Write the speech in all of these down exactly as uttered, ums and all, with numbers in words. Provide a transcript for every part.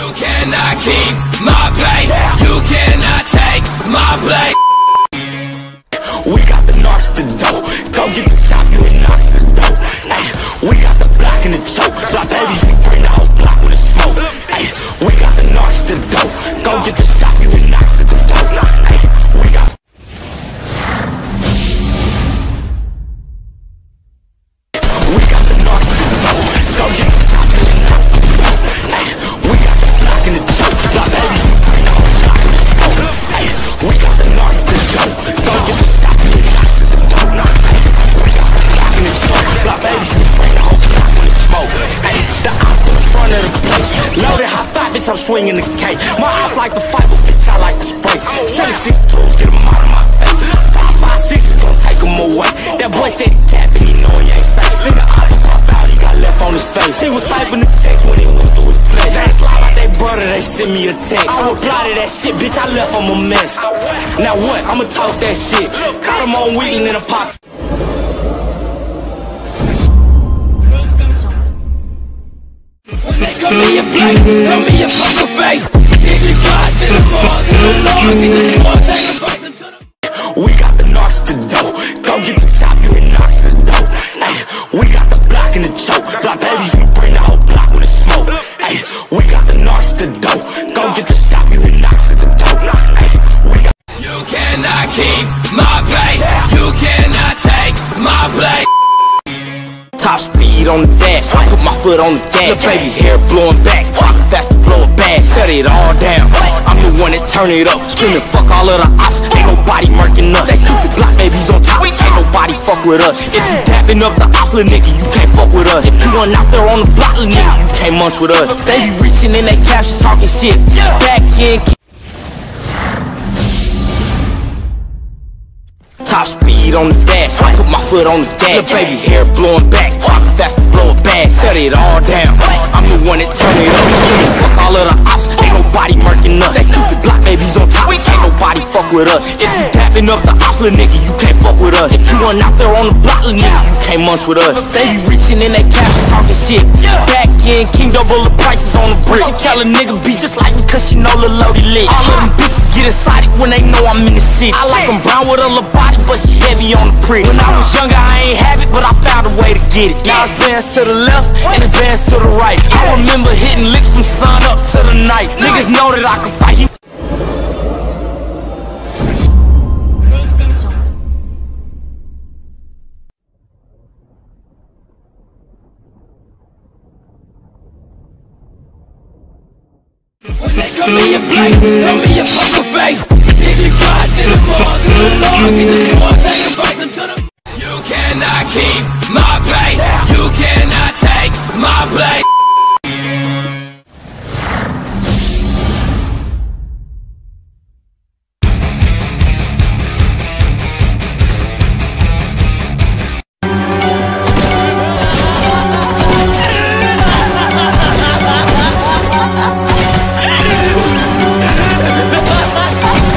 You cannot keep my place. You cannot take my place. We got the knocks to the dough. Go get the top, you and knocks to the dough. Ay, we got the block and the choke. Block babies, we bring the whole block with a smoke. Ay, we got the knocks to the dough. Go get the top, you and knocks to the dough. Ay, we got We got the knocks to the dough. Go get the top, you and knocks to the dough. Ay, we got the block and the choke. Block babies, we bring the whole block with a smoke. Ay, we got the knocks to the dough. Go get the top, you and knocks to the dough. Ay, we got the block and the choke. Block babies, we bring the whole block with a smoke. Ay, the ops in the front of the place. Loaded hot five, bitch, I'm swinging the K. My ops like the fight, but bitch, I like the spray. seventy-six tools, get them out of my face. five five six is gon' take them away. That boy steady tapping, he know he ain't safe. See the oppa pop out, he got left on his face. He was typing the text when he went through his flesh. They slide out they brother, they send me a text. I reply to that shit, bitch, I left him a mess. Now what? I'ma talk that shit. Caught him on Wheaton in a pocket. Tell me your place, tell me your fucking face. If you got to the floor, to the Lord, get the floor, sacrifice them to the. We got the knocks to the dough. Go get the top, you and knocks to the dough. Ay, we got the block and the choke. Block babies, we bring the whole block with a smoke. Ay, we got the knocks to the dough. Go get the top, you and knocks to the dough. Ay, we got. You cannot keep my pace. You cannot take my place. Top speed on the dash, I put my foot on the gas. The baby hair blowing back, drop it fast to blow it back. Shut it all down, I'm the one that turn it up. Screaming fuck all of the ops, ain't nobody murking us. That stupid block babies on top, ain't nobody fuck with us. If you dapping up the ops, little nigga, you can't fuck with us. If you want out there on the block, little nigga, you can't munch with us. They be reaching in they captions, talking shit. Back in. Top speed on the dash, I put my foot on the gas. The baby hair blowing back, drop it fast to blow it back. Shut it all down, I'm the one that turn it up. Screaming fuck all of the ops, ain't nobody murking us. That stupid block babies on top, ain't nobody fuck with us. If you dapping up the ops, little nigga, you can't fuck with us. If you want out there on the block, little nigga, you can't munch with us. They be reaching in they captions, talking shit. Back in, King double the prices on the brick. She tell a nigga be just like me, cause she know Lil Lodi lit. All of them bitches get excited when they know I'm in the city. I like them brown with a little body, but she heavy on the prick. When I was younger, I ain't have it, but I found a way to get it. Now it's bands to the left, and it's bands to the right. I remember hitting licks from sun up to the night. Niggas know that I can fight you. Tell me your place, tell me your fucking face. If you got to the floor, to the Lord, get the floor, sacrifice them to the. You cannot keep my pace. You cannot take my place.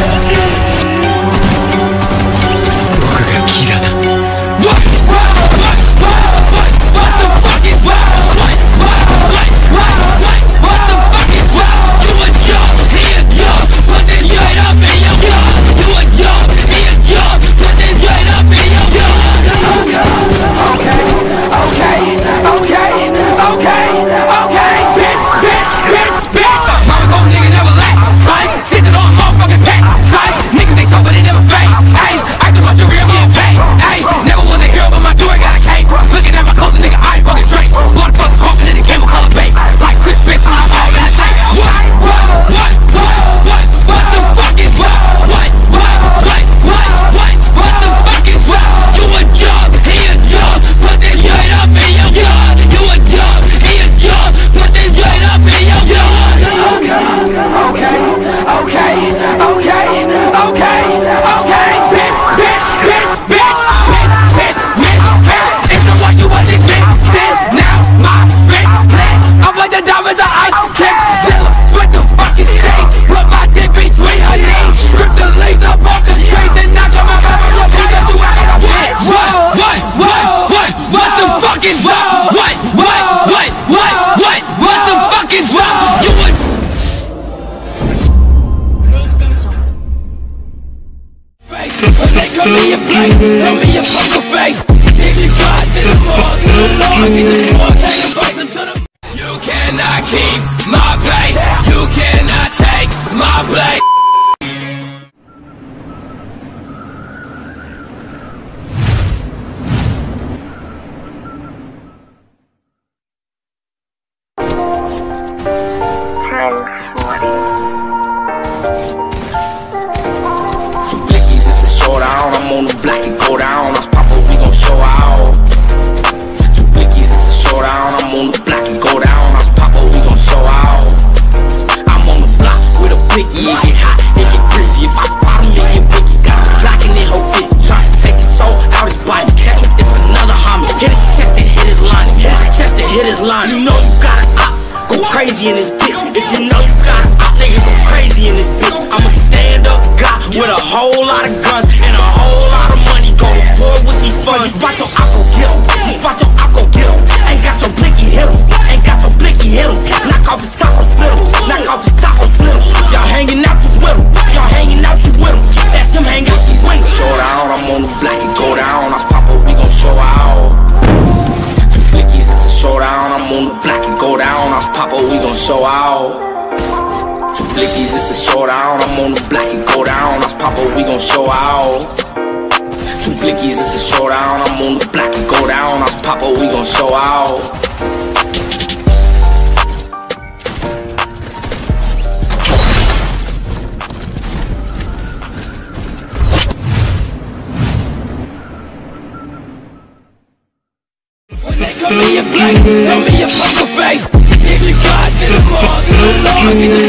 What? What? What? face, tell me your poker face. If you got to the mall, to the law, get the sword, sacrifice them to the. You cannot keep my pace, you cannot take my place. Two blickies, it's a showdown. I'm on the black and go down. Us Papa, we gon' show out. Two blickies, it's a showdown. I'm on the black and go down. Us Papa, we gon' show out. I'm on the block with a blicky. It get hot, it get greasy. If I spot him, it get wicky. Got the black in it, whole fit. Try to take his soul out his body. Catch him, it's another homie. Hit his chest and hit his line. Hit his chest and hit his line. You know you got an op. Go crazy in this bitch. If you know you got an op, nigga, go crazy in this bitch. I'm a stand-up guy with a whole lot of guns and a whole lot of money. Go boy with these funds. You spot your op, go get him. You spot your op, go get him. Ain't got your blicky, hit him. Ain't got your blicky, hit him. Knock off his taco, split him. Knock off his taco, split him. Y'all hanging out, you with him. Y'all hanging out, you with him. That's him hanging out, you with him. Showdown, I'm on the black and go down. Us Papa, we gon' show out. Two flickies, it's a showdown. I'm on the black and go down. Us Papa, we gon' show out. Two blickies, it's a showdown. I'm on the black and go down. Us Papa, we gon' show out. Two blickies, it's a showdown. I'm on the black and go down. Us Papa, we gon' show out. Tell me your place, tell me your poker face. If you got to the mall, to the law, get the